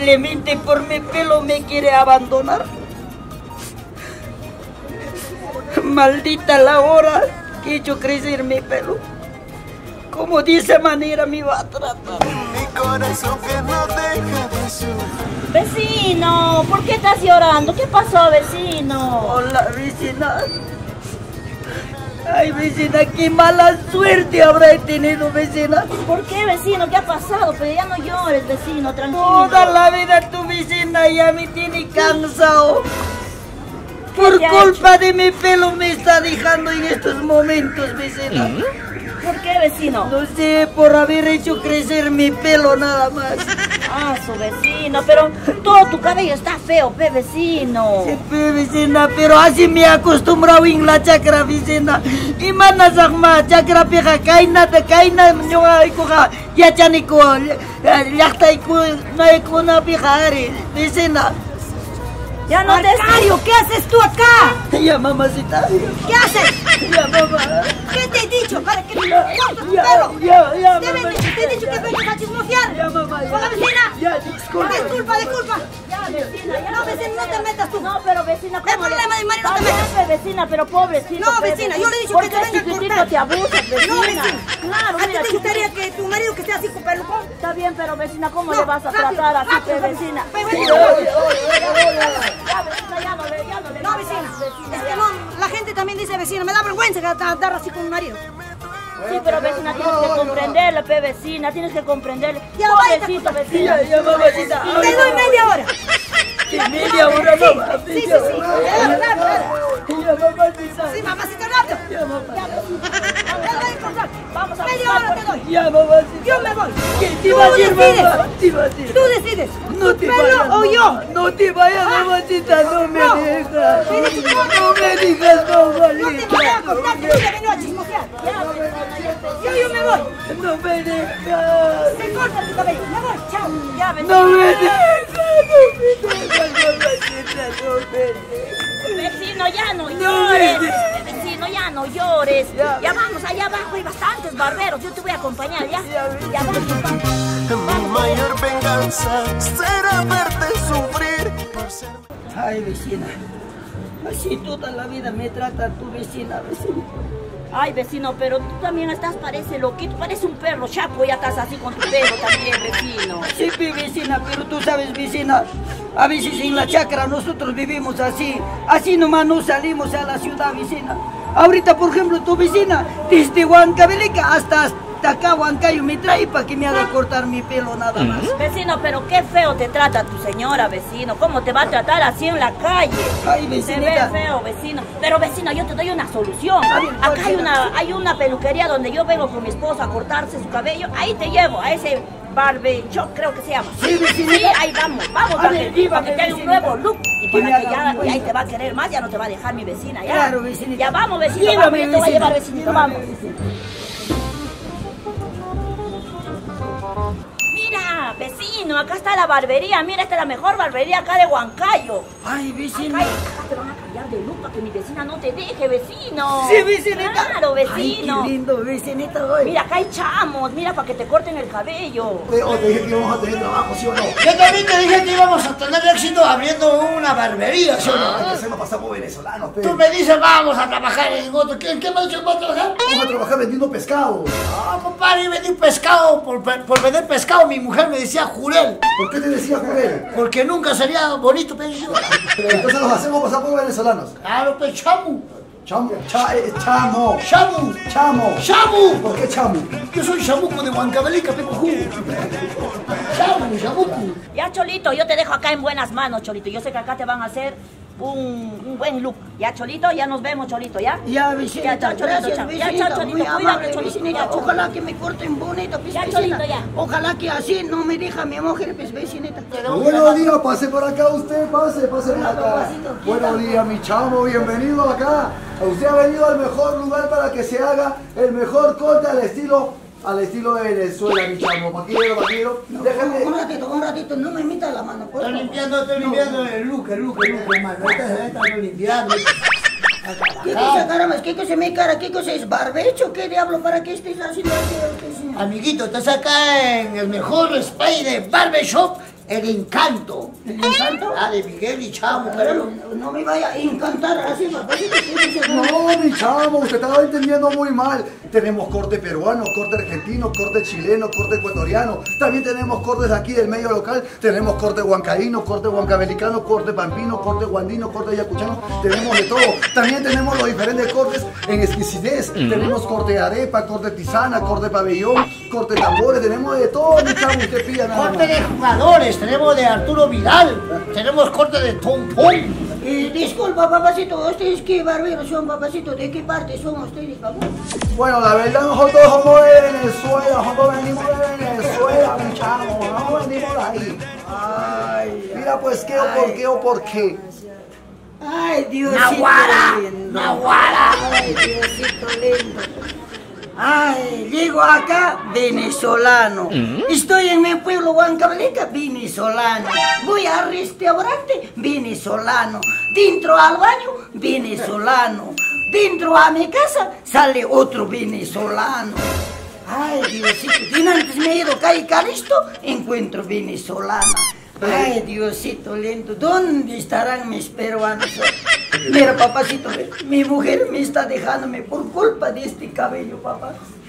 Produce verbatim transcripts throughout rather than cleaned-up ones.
simplemente por mi pelo me quiere abandonar. Maldita la hora que he hecho crecer mi pelo. Como de esa manera me va a tratar. Mi corazón que no deja de sufrir. Vecino, ¿por qué estás llorando? ¿Qué pasó, vecino? Hola, vecina. Ay, vecina, qué mala suerte habrá tenido, vecina. ¿Por qué, vecino? ¿Qué ha pasado? Pero ya no llores, vecino, tranquilo. Toda la vida tu vecina ya me tiene cansado. Por culpa de mi pelo me está dejando en estos momentos, vecina. ¿Por qué, vecino? No sé, por haber hecho crecer mi pelo nada más. Ah, su vecino, pero todo tu cabello está feo, pe, vecino. Sí, pe, vecina, pero así me he acostumbrado en la chacra, vecina. Y mana sagma, chacra peja, kaina, kaina, ñoga, ikoja, ya chaniko, yachta iku, no ikuna peja, vecina. Ya no te... Mario, ¿qué haces tú acá? Ya, mamacita. ¿Qué haces? Ya, mamá. ¿Qué te he dicho? ¿Para que me Ya, cortes tu ya, pelo? ya, ya, Te, mamá. te he dicho que vengas a chismosear. Ya, mamá, ya. Con la vecina. Ya, disculpa. Disculpa, disculpa. Ya, vecina, ya. No, vecina, no te metas tú. No, pero vecina, No hay ¿cómo le- problema de Mario, no te Está metas. bien, pe, vecina, pero pobrecito. No, pe, vecina, yo le he dicho ¿Por que qué te venga a chiquitito cortar? te abusas, vecina? No, vecina. Claro, ¿A ti mira, te gustaría que tu marido que esté así con pelucón? Está bien, pero vecina, ¿cómo No, le vas a rápido, tratar así, rápido, pe, rápido. vecina? Pe, Ya, vecina. vecina, ya no le, ya no le. No, vecina. Es que no, la gente también dice vecina. Me da vergüenza que andar así con un marido. Sí, pero vecina, tienes que comprenderle, pe, vecina, tienes que comprenderle. Ya, Pobrecito, vaya, vecina. Ya, ya, mamacita. Te doy media hora. Sí, media hora, mamá. Sí, sí, sí. Claro, claro, claro. Ya, mamacita. Sí, mamacita, rápido. Ya, mamá. Te doy contrato. Vamos a Media hora te doy. Ya, mamacita. Yo me voy. ¿Qué te Tú va a decir, decides. mamá? Te va a decir. Tú decides. No te ¿Tu vayas, pelo o mamá. yo? No te vayas, mamacita, no me No. dejas. Me dices, no, No me digas, No te mamacita. voy a contar que tú te venido a chismosear. Yo, yo me voy. No me dejas. Se corta tu cabello. Me voy. Chao. Ya, vecina. No me dejas, no me dejas, mamacita, no me dejas. Vecino, ya no No, llores. vecino. Vecino, ya no llores. Ya. Ya vamos, allá abajo hay bastantes barberos. Yo te voy a acompañar, ¿ya? Ya, vecino. Ya vamos. Mi mayor venganza será verte sufrir por ser... Ay, vecina. Así toda la vida me trata tu vecina, vecina. Ay, vecino, pero tú también estás, parece loquito, parece un perro chapo, ya estás así con tu pelo también, vecino. Sí, mi vecina, pero tú sabes, vecina, a veces en la chacra nosotros vivimos así, así nomás no salimos a la ciudad, vecina. Ahorita, por ejemplo, tu vecina, desde Huancavelica hasta, hasta acá, Huancayo, me trae para que me haga cortar mi pelo nada más. Vecino, pero qué feo te trata tu señora, vecino. ¿Cómo te va a tratar así en la calle? Ay, Se ve vecinita. feo, vecino. Pero, vecino, yo te doy una solución. A ver, ¿cuál Acá hay será? una, hay una peluquería donde yo vengo con mi esposa a cortarse su cabello. Ahí te llevo, a ese barbe shop, creo que se llama. Sí, vecinita. Sí, ahí vamos, vamos, A para ver, que, dígame, para que te haga un vecinita. nuevo look. Y Que para me que haga ya, un buen y ahí look. te va a querer más, ya no te va a dejar mi vecina, ya. Claro, vecinita. Ya vamos, vecino, Dígame, vamos, yo te voy a vecina. llevar, vecinito, vamos. Mira, vecino, acá está la barbería. Mira, esta es la mejor barbería acá de Huancayo. Ay, Acá, vecina. hay- acá te van a cambiar de look para que mi vecina no te deje, vecino. Sí, vecinita. Claro, Ay, vecino. qué lindo, vecinita, hoy. Mira, acá hay chamos. Mira, para que te corten el cabello. O te dije que íbamos a tener trabajo, ¿sí o no? Yo también te dije que íbamos a tener éxito abriendo una barbería, ¿sí o No, no? que se nos pasamos venezolanos, pe. Tú me dices, vamos a trabajar en otro. ¿Qué, qué me has dicho que vas a trabajar? Vamos a trabajar vendiendo pescado. Ah, compadre, vendí pescado. Por, por vender pescado, mi mujer me decía jurel. ¿Por qué te decía Jurel? Porque nunca sería bonito, pero yo. Pero entonces nos hacemos pasar por venezolanos. Claro, pues, chamu. Chamo, cha, eh, chamo, Chamu. chamo. Chamu. ¿Por qué chamo? Yo soy chamuco de Huancavelica, Pecojú. Chamu, chamuco. Ya, Cholito, yo te dejo acá en buenas manos, Cholito. Yo sé que acá te van a hacer un, un buen look. Ya, Cholito, ya nos vemos, Cholito, ¿ya? Ya, Ya, vecinita, chao, Cholito, gracias, chao. Ya, vecinita, chao, Cholito, muy cuídate, amable, Cholito, vecinita. ya, chao. Ojalá que me corten bonito, pues, Ya, vecina. Cholito, ya. Ojalá que así no me deja mi mujer, pues, vecinita. Buenos días, pase por acá usted, pase, pase por acá. Buenos días, mi chamo, bienvenido acá. Usted ha venido al mejor lugar para que se haga el mejor corte al estilo, al estilo de Venezuela, mi chamo. Paquero, paquero, Un déjame. ratito, un ratito, no me meta la mano, por Estoy favor. limpiando, estoy limpiando el look, el look, el look, hermano. Ahorita se está limpiando. ¿Qué cosa, caramba? ¿Qué cosa es mi cara? ¿Qué cosa es barbecho? ¿Qué diablo? ¿Para qué estés haciendo así? Amiguito, estás acá en el mejor spray de barbershop El encanto. ¿El encanto? Ah, de Miguel y Chamo, Pero pero... no, no me vaya a encantar así, papacito. No, mi chamo, usted estaba entendiendo muy mal. Tenemos corte peruano, corte argentino, corte chileno, corte ecuatoriano. También tenemos cortes aquí del medio local. Tenemos corte huancaíno, corte huancabelicano, corte pampino, corte guandino, corte yacuchano. Tenemos de todo. También tenemos los diferentes cortes en exquisitez. Tenemos corte de arepa, corte tisana, corte pabellón, corte tambores. Tenemos de todo, mi chamo, usted pida nada Corte más. de jugadores, tenemos de Arturo Vidal, tenemos corte de Tom Pum. Eh, disculpa, papacito, ¿ustedes qué barberos son, papacito? ¿De qué parte son ustedes, papá? Bueno, la verdad nosotros somos de Venezuela, nosotros venimos de Venezuela, mi chamo, no venimos de ahí. Ay, Mira pues qué o por qué o por qué. ay, Diosito Naguara, lindo. Naguara. Ay, Diosito lindo. Ay, llego acá, venezolano. Estoy en mi pueblo, Huancavelica, venezolano. Voy al restaurante, venezolano. Dentro al baño, venezolano. Dentro a mi casa, sale otro venezolano. Ay, Diosito, ¿quién antes me he ido calle Calisto? Encuentro venezolana. Ay, Diosito lindo, ¿dónde estarán mis peruanos? Mira, papacito, mi mujer me está dejándome por culpa de este cabello, papá.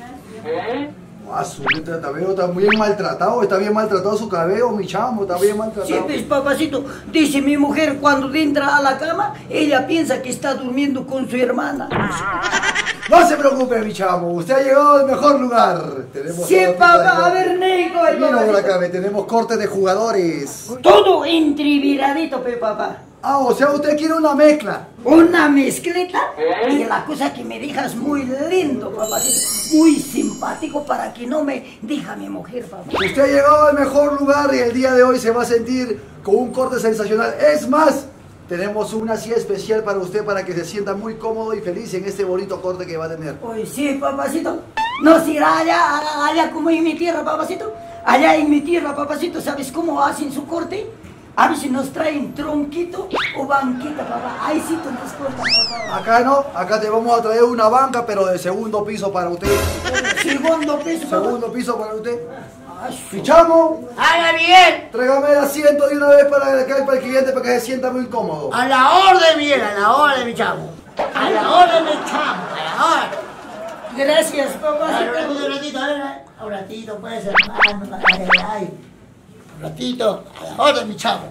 Ah, su cabello está bien maltratado, está bien maltratado su cabello, mi chamo, está bien Sí, maltratado. pues, papacito, dice mi mujer cuando entra a la cama, ella piensa que está durmiendo con su hermana. No se preocupe, mi chamo, usted ha llegado al mejor lugar. Tenemos Sí, todo tipo papá, de a corte. ver, Nico, ay, Mira por papacito. acá, ve, tenemos corte de jugadores. Todo entreviradito, pe, papá. Ah, o sea, usted quiere una mezcla. Una mezcleta y la cosa que me dejas muy lindo, papacito. Muy simpático para que no me deja mi mujer, papá. Usted ha llegado al mejor lugar y el día de hoy se va a sentir con un corte sensacional. Es más, tenemos una silla especial para usted para que se sienta muy cómodo y feliz en este bonito corte que va a tener. Oye, sí, papacito. No se irá allá, allá como en mi tierra, papacito. Allá en mi tierra, papacito, ¿sabes cómo hacen su corte? A ver si nos traen tronquito o banquita, papá. Ahí sí te nos cortan, papá. Acá no, acá te vamos a traer una banca, pero de segundo piso para usted. Segundo peso, papá. Segundo piso para usted. Ah, su- Fichamos, ¡Haga bien! tráigame el asiento de una vez para, acá, para el cliente para que se sienta muy cómodo. A la orden, Miguel, a la orden, mi chamo. A la orden, mi chamo, a la orden. Gracias, A papacito. ver, un ratito, a ver, un ratito, pues, hermano, ay, ay. Un ratito, a la orden, mi chamo.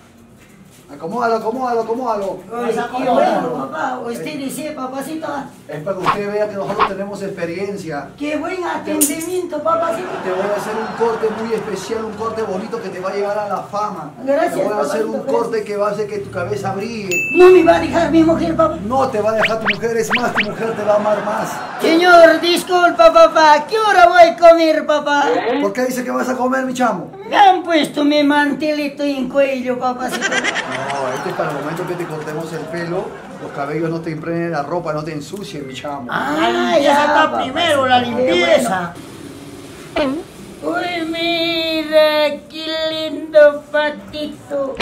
Acomódalo, acomódalo, acomódalo. Oye, qué bueno, papá. Usted dice, papacito, Es para que usted vea que nosotros tenemos experiencia. qué buen atendimiento, papacito. Te voy a hacer un corte muy especial, un corte bonito que te va a llevar a la fama. Gracias, Te voy a hacer papacito, un gracias. corte que va a hacer que tu cabeza brille. No me va a dejar mi mujer, papá. No te va a dejar tu mujer, es más, tu mujer te va a amar más. Señor, disculpa, papá. ¿Qué hora voy a comer, papá? ¿Por qué dice que vas a comer, mi chamo? Me han puesto mi mantelito en cuello, papacito. No, este es para el momento que te cortemos el pelo, los cabellos no te impregnen la ropa, no te ensucien, mi chamo. Ah, La limpieza está papá. primero, la Qué limpieza. bueno. Uy, mira, qué lindo patito.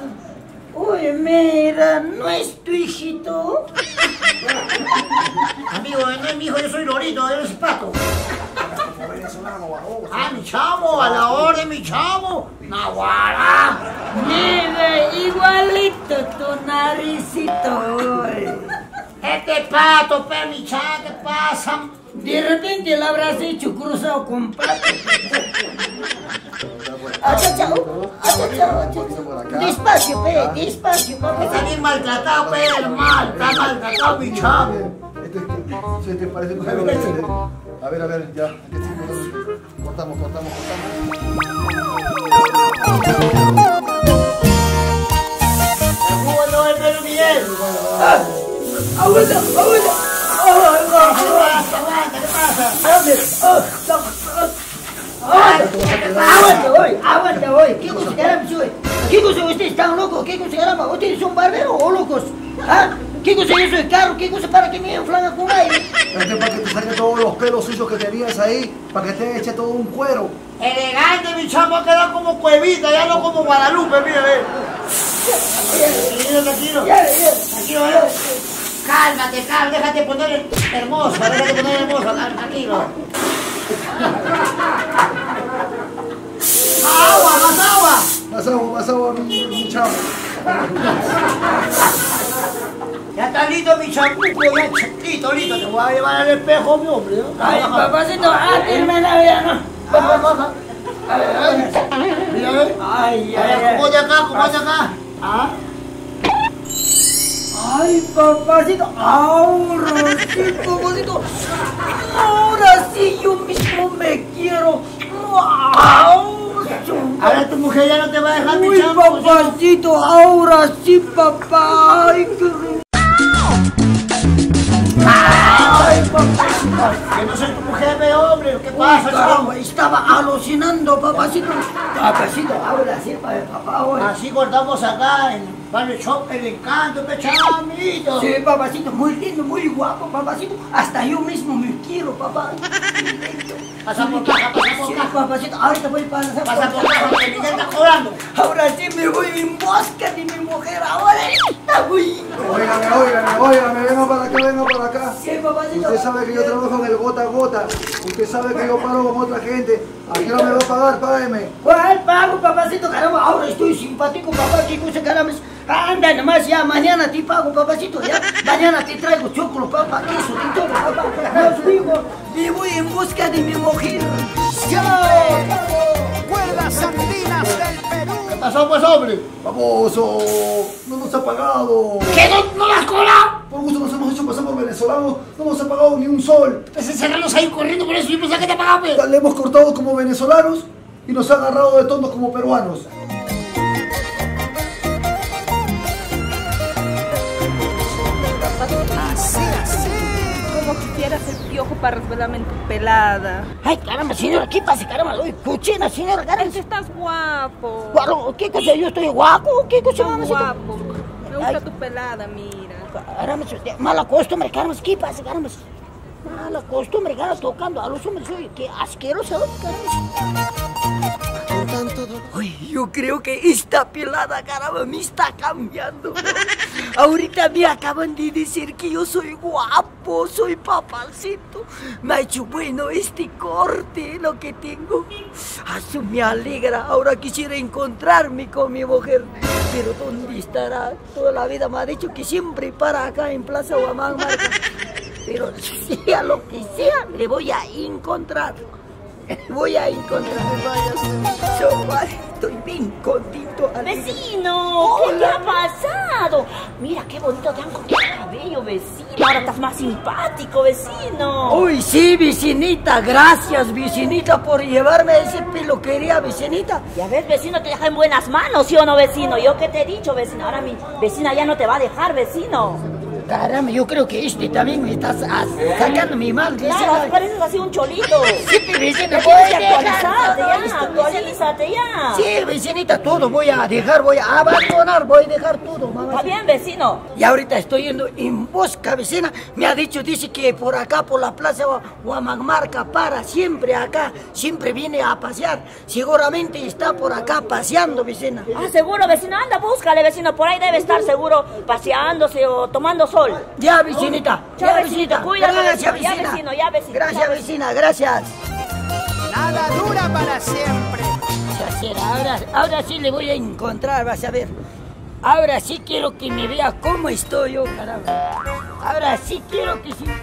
Uy, mira, ¿no es tu hijito? Amigo, no es mi hijo, yo soy Lorito, eres pato. Como venezolano, baboso. Ah, mi chamo, a la orden, mi chamo. Naguará. Mira, igualito tu naricito. Uy. Este pato, pe, mi chamo, ¿qué pasa? De repente lo habrás hecho cruzado con pato. Achachao, achachao, achachao. Despacio, pe, despacio, papá. Está bien maltratado, pe, hermano. Está maltratado, mi chamo. Este, este, este parece un pelo de- de- A ver, a ver, ya. Aquí está. Cortamos, cortamos, ¿Cómo no es Pedro Miguel? Abuela, abuela. Aguanta, aguanta, ¿qué pasa? Aguanta hoy, aguanta hoy. ¿Qué cosa caramba soy? ¿Qué cosa ustedes están locos? ¿Qué cosa caramba? ¿Ustedes son barberos o locos? ¿Ah? ¿Qué cosa yo soy carro? ¿Qué cosa para que me inflan con aire? Este es para que te salgan todos los pelos sucios que tenías ahí, para que te eche todo un cuero. Elegante, mi chamo, ha quedado como cuevita, ya no como Guadalupe, mira, ve. Tranquilo, tranquilo. Ya, ya. Tranquilo, ve. Cálmate, cálmate, déjate poner hermoso, déjate poner hermoso, tranquilo. Agua, más agua. Ya está listo mi champuco, ya listo, listo. Te voy a llevar al espejo, mi hombre. ¿No? Ay, papacito, ah, termina ya, ¿no? Baja, baja. Mira, ve. Ay, ay, ay. ¿Cómo de acá? ¿Cómo de acá? ¿Ah? Ay, papacito, ahora sí, papacito. Ahora sí yo mismo me quiero. ¡Wow! Ahora tu mujer ya no te va a dejar mi Uy, champuco. papacito, ahora sí, papá. Ay, qué rico. Ay, papacito. Que no soy tu mujer, ve, hombre. ¿Qué pasa, chamo? Caramba, estaba alucinando, papacito. Papacito, ahora sí, papá, ahora. Así cortamos acá en Barrio Shop, el encanto, pe chamito. Sí, papacito, muy lindo, muy guapo, papacito. Hasta yo mismo me quiero, papá. Pasa por caja, pasa por Sí, caja. papacito, ahorita voy a pasar Pasa por caja, porque Miguel está cobrando. Ahora sí me voy en busca de mi mujer, ahora está muy... Óigame, óigame, óigame, venga para acá, venga para acá. Sí, papacito. Usted sabe que yo trabajo en el gota a gota. Usted sabe que yo paro con otra gente. ¿A qué hora me va a pagar? Págame. ¿Cuál pago, papacito? Caramba, ahora estoy simpático, papá. ¿Qué cosa, caramba? Anda nomás ya, mañana te pago, papacito, ya. Mañana te traigo chocolate, papá, queso, y todo, papá. Os digo, me voy en busca de mi mujer. Cuerdas andinas del Perú. ¿Qué pasó, pues, hombre? Baboso, no nos ha pagado. ¿Qué? ¿No, no las cobra? Por gusto nos hemos hecho pasar por venezolanos. No nos ha pagado ni un sol. Pues encerrarlos ahí corriendo por eso. Yo pensaba que te pagaba, pe. Le hemos cortado como venezolanos y nos ha agarrado de tontos como peruanos. Así, así. Como quisiera ser piojo para resbalarme en tu pelada. Ay, caramba, señora, ¿qué pasa, caramba? Uy, cochina, señora, caramba. Ay, estás guapo. Guaro, ¿qué cosa? ¿Yo estoy guapo? ¿Qué cosa, Estás mamacita? guapo. Me gusta Ay. tu pelada, mira. Caramba, mala costumbre, caramba, ¿qué pasa, caramba? Mala costumbre, caramba, tocando a los hombres, oye, qué asqueroso, caramba. Uy, yo creo que esta pelada, caramba, me está cambiando, ¿no? Ahorita me acaban de decir que yo soy guapo, soy papacito. Me ha hecho bueno este corte, lo que tengo. Eso me alegra. Ahora quisiera encontrarme con mi mujer. Pero ¿dónde estará? Toda la vida me ha dicho que siempre para acá en Plaza Huamán Marca. Pero sea lo que sea, le voy a encontrar. Voy a encontrar. Yo, vale, estoy bien contento. alegre. Vecino, ¿qué te ha pasado? Mira qué bonito te han cortado el cabello, vecino. Ahora estás más simpático, vecino. Uy, sí, vecinita, gracias, vecinita, por llevarme a esa peluquería, vecinita. Ya ves, vecino, te deja en buenas manos, ¿sí o no, vecino? Yo qué te he dicho, vecino. Ahora mi vecina ya no te va a dejar, vecino. Caramba, yo creo que este también me está sa- sacando mi mal, Claro, vecina. pareces así un cholito. Sí, vecina, Tienes puedes que dejar actualizarte todo ya, esto, actualízate ya. Sí, vecinita, todo voy a dejar, voy a abandonar, voy a dejar todo, mamá. Está bien, vecino. Y ahorita estoy yendo en busca, vecina. Me ha dicho, dice que por acá, por la plaza Huamangmarca, para siempre acá, siempre viene a pasear. Seguramente está por acá paseando, vecina. Ah, seguro, vecino. Anda, búscale, vecino. Por ahí debe estar seguro paseándose o tomando sol. Ya, vecinita. Chao, Ya, vecinita, cuídate, Gracias, vecino. Ya, vecina. vecino, ya, vecino. Gracias, Chao, vecina, gracias. Nada dura para siempre. Ya será, ahora, ahora sí le voy a encontrar, vas a ver. Ahora sí quiero que me vea cómo estoy yo, caramba. Ahora sí quiero que sí.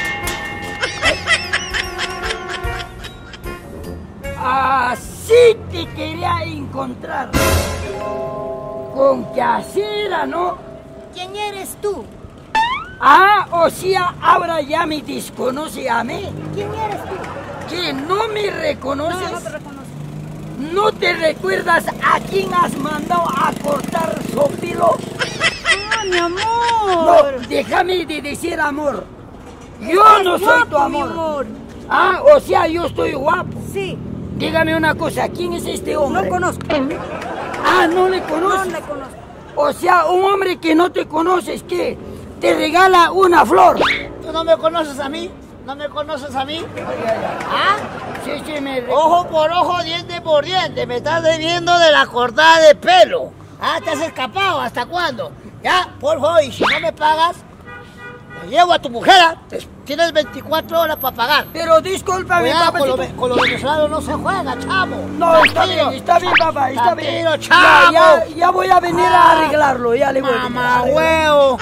Así te quería encontrar. Con que así era, ¿no? ¿Quién eres tú? Ah, o sea, ahora ya me desconoce a mí. ¿Quién eres tú? ¿Que no me reconoces? No, no te reconozco. ¿No te recuerdas a quién has mandado a cortar su pelo? ¡Ah, mi amor! No, déjame de decir amor. Yo no soy tu guapo, mi amor. amor. Ah, o sea, yo estoy guapo. Sí, Dígame una cosa, ¿quién es este hombre? no conozco. Ah, ¿no le No conoces? le conozco. O sea, un hombre que no te conoces, ¿qué? Te regala una flor. ¿Tú no me conoces a mí? ¿No me conoces a mí? ¿Ah? Sí, sí, me re- Ojo por ojo, diente por diente. Me estás debiendo de la cortada de pelo. Ah, te has escapado. ¿Hasta cuándo? Ya, por favor, y si no me pagas, me llevo a tu mujer. ¿Ah? Tienes veinticuatro horas para pagar. Pero discúlpame, Cuidado, papá. con los, ve- con los venezolanos no se juega, chamo. No, está Tranquilo. bien, está bien, papá, está bien. Tranquilo, Ya, chamo. ya, ya voy a venir a arreglarlo, ya le voy a venir a Mamá, arreglar. huevo.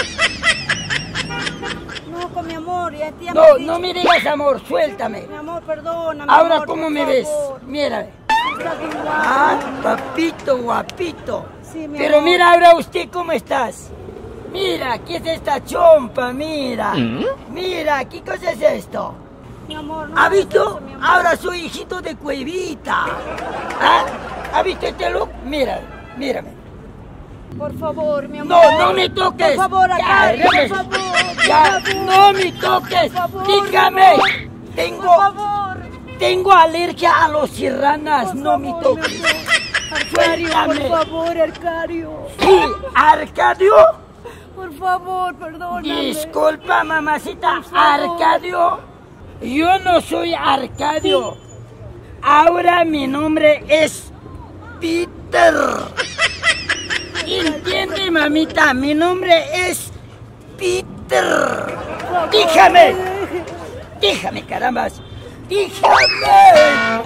No, con mi amor, ya tía No, me ha dicho. no me digas amor, suéltame. Mi amor, perdóname. Ahora, amor, ¿cómo por me ves? favor. Mira. Estás bien guapo. Ah, papito, guapito. Sí, mi Pero amor. mira ahora usted cómo estás. Mira, ¿qué es esta chompa? Mira. Mira, ¿qué cosa es esto? Mi amor, no ¿Ha hagas visto? eso, mi amor. Ahora soy hijito de Cuevita. ¿Ah? ¿Ha visto este look? Mira, mírame. Por favor, mi amor. No, no me toques. Por favor, Ya, Arcadio, déjame. por favor. Ya, por favor. no me toques. Por favor, Dígame. mi amor. Por Tengo, favor. tengo alergia a los serranas. Por No favor, me toques. mi amor. Arcadio, Suéltame. por favor, Arcadio. Sí, Arcadio. Por favor, perdóname. Disculpa, mamacita. Por favor. Arcadio. Yo no soy Arcadio. Ahora mi nombre es Peter. ¿Entiende, mamita? Mi nombre es Peter. Déjame. Déjame, carambas. Déjame.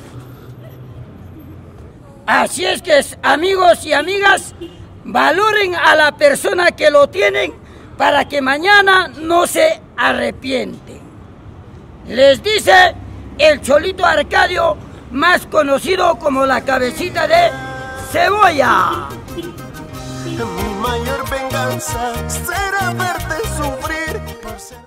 Así es que, amigos y amigas, valoren a la persona que lo tienen para que mañana no se arrepienten. Les dice el Cholito Arcadio, más conocido como la cabecita de cebolla. Mi mayor venganza será verte sufrir por ser